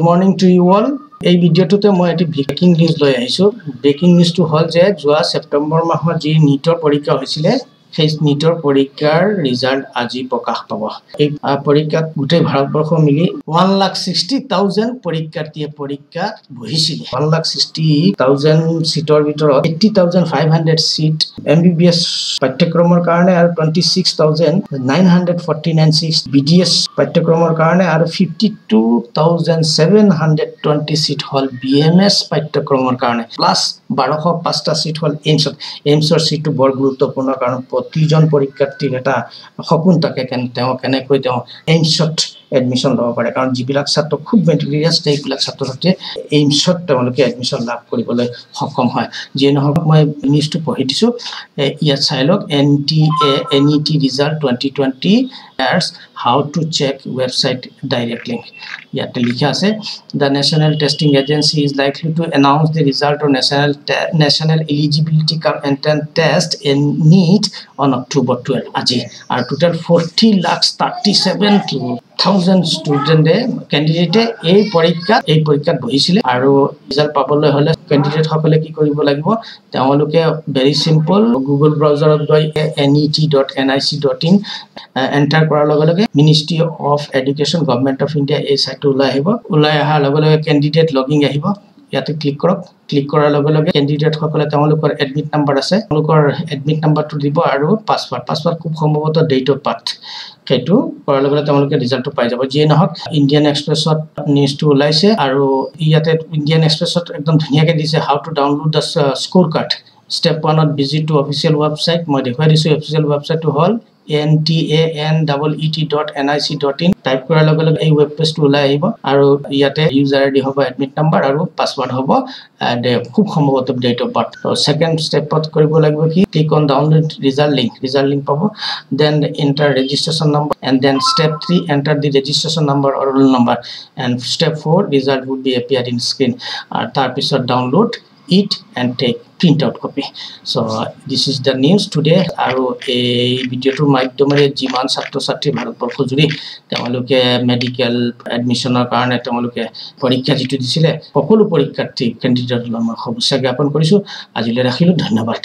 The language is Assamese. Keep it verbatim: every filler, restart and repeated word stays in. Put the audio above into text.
morning to you all. এই ভিডিওটোতে মই এটি ব্রেকিং নিউজ লৈ আহিছো। ব্রেকিং নিউজটো হল যে যোৱা সেপ্টেম্বৰ মাহত যি নিটৰ পৰীক্ষা হৈছিল সেই নিটৰ পৰীক্ষাৰ ৰিজাল্ট আজি প্ৰকাশ পাব। এই পৰীক্ষাত গোটেই ভাৰতবৰ্ষ মিলি one lakh sixty thousand পৰীক্ষাৰ্থীয়ে পৰীক্ষা বহিছিল। one lakh sixty thousand সিটৰ ভিতৰত eighty thousand five hundred seat MBBS পাঠ্যক্ৰমৰ কাৰণে আৰু twenty-six thousand nine hundred forty-nine seat BDS পাঠ্যক্ৰমৰ কাৰণে আৰু fifty-two thousand seven hundred twenty seat হল বিএমএছ পাঠ্যক্ৰমৰ কাৰণে প্লাস twelve oh five টা সিট হল এইমছত। এইমছৰ সিটটো বৰ গুৰুত্বপূৰ্ণ কাৰণ প্ৰতিজন পৰীক্ষাৰ্থীৰ এটা সপোন থাকে কেন তেওঁ কেনেকৈ তেওঁ এইমছত এডমিশন লব পাৰে কাৰণ যিবিলাক ছাত্ৰ খুব মেটেৰিয়াছ এইবিলাক ছাত্ৰ ছাত্ৰীয়ে এইমছত তেওঁলোকে এডমিশন লাভ কৰিবলৈ সক্ষম হয়। যিয়ে নহওক মই নিউজটো পঢ়ি দিছো। ইয়াত চাই লওক N T A N E T result twenty twenty as how to check website direct link। ইয়াত লিখা আছে the national testing agency is likely to announce the result of national national eligibility cum entrance test in NEET on October twelfth আজি আৰু total forty lakhs thirty-seven thousand student candidate এই পৰীক্ষা এই পৰীক্ষাত বহিছিল আৰু ৰিজাল্ট পাবলৈ হলে ক্যান্ডিডেট সকলে কি কৰিব লাগিব তেওঁলোকে ভেৰি সিম্পল গুগল ব্ৰাউজাৰত গৈ N E T dot N I C dot in enter কৰাৰ লগে লগে ministry of education government of India এই সাইটটো ওলাই আহিব। ওলাই অহাৰ লগে লগে ক্যান্ডিডেট লগিং আহিব। ইয়াতে ক্লিক কৰক। ক্লিক কৰাৰ লগে লগে ক্যান্ডিডেট সকলে তেওঁলোকৰ এডমিট নাম্বাৰ আছে তেওঁলোকৰ এডমিট নাম্বাৰটো দিব আৰু পাসওয়াৰ্ড পাসওয়াৰ্ড খুব সম্ভৱত ডেট অফ বাৰ্থ সেইটো কৰাৰ লগে লগে তেওঁলোকে ৰিজাল্টটো পাই যাব। যিয়ে নহওক ইণ্ডিয়ান এক্সপ্ৰেছত নিউজটো ওলাইছে আৰু ইয়াতে ইণ্ডিয়ান এক্সপ্ৰেছত একদম ধুনীয়াকৈ দিছে how to download the score card. Step ওৱানত ভিজিট টু অফিচিয়েল ৱেবছাইট। মই দেখুৱাই দিছো অফিচিয়েল ৱেবছাইটটো হ'ল N T A N E E T dot N I C dot in type কৰাৰ লগে লগে এই ৱেব পেজটো ওলাই আহিব আৰু ইয়াতে ইউজাৰ আইডি হ'ব এডমিট নাম্বাৰ আৰু পাসওয়াৰ্ড হ'ব এণ্ড খুব সম্ভৱত ডেট অফ বাৰ্থ। সেকেন্ড ষ্টেপত কৰিব লাগিব কি click on download result link result link পাব then enter registration number and then step three enter the registration number or roll number and step four result will be appear in screen আৰু তাৰ পিছত download it and take print out copy। So uh, this is the news today আৰু এই ভিডিওটোৰ মাধ্যমেৰে যিমান ছাত্ৰ ছাত্ৰী ভাৰতবৰ্ষ জুৰি তেওঁলোকে মেডিকেল এডমিশনৰ কাৰণে তেওঁলোকে পৰীক্ষা যিটো দিছিলে সকলো পৰীক্ষাৰ্থী কেণ্ডিডেটলৈ মই শুভেচ্ছা জ্ঞাপন কৰিছো। আজিলৈ ৰাখিলো, ধন্যবাদ।